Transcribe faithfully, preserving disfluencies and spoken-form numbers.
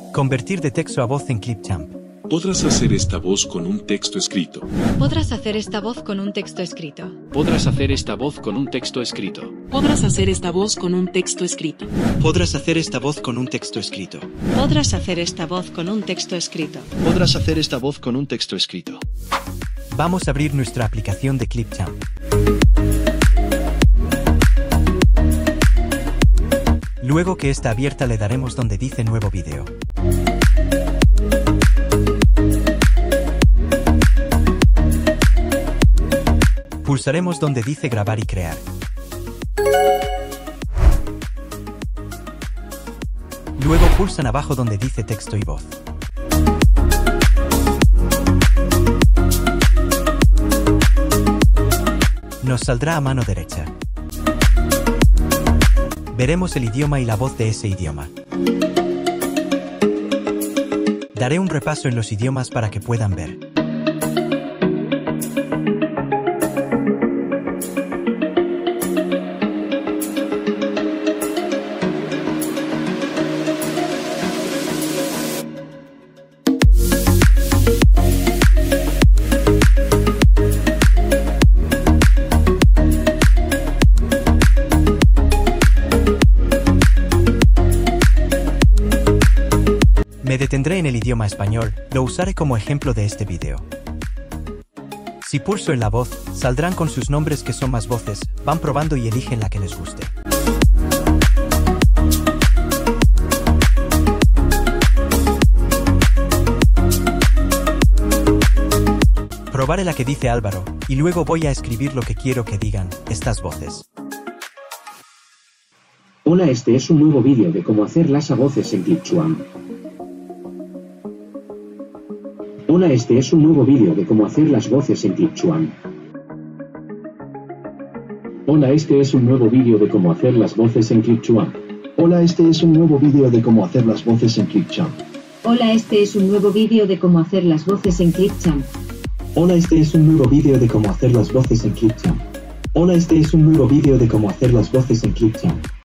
Convertir de texto a voz en Clipchamp. Podrás hacer esta voz con un texto escrito. Podrás hacer esta voz con un texto escrito. Podrás hacer esta voz con un texto escrito. Podrás hacer esta voz con un texto escrito. Podrás hacer esta voz con un texto escrito. Podrás hacer esta voz con un texto escrito. Podrás hacer esta voz con un texto escrito. Vamos a abrir nuestra aplicación de Clipchamp. Luego que está abierta le daremos donde dice nuevo vídeo. Pulsaremos donde dice grabar y crear. Luego pulsan abajo donde dice texto y voz. Nos saldrá a mano derecha. Veremos el idioma y la voz de ese idioma. Daré un repaso en los idiomas para que puedan ver. Me detendré en el idioma español, lo usaré como ejemplo de este vídeo. Si pulso en la voz, saldrán con sus nombres que son más voces, van probando y eligen la que les guste. Probaré la que dice Álvaro, y luego voy a escribir lo que quiero que digan estas voces. Hola, este es un nuevo vídeo de cómo hacer las voces en Clipchamp. Hola, este es un nuevo vídeo de cómo hacer las voces en Clipchamp. Hola, este es un nuevo vídeo de cómo hacer las voces en Clipchamp. Hola, este es un nuevo vídeo de cómo hacer las voces en Clipchamp. Hola, este es un nuevo vídeo de cómo hacer las voces en Clipchamp. Hola, este es un nuevo vídeo de cómo hacer las voces en Clipchamp. Hola, este es un nuevo vídeo de cómo hacer las voces en Clipchamp.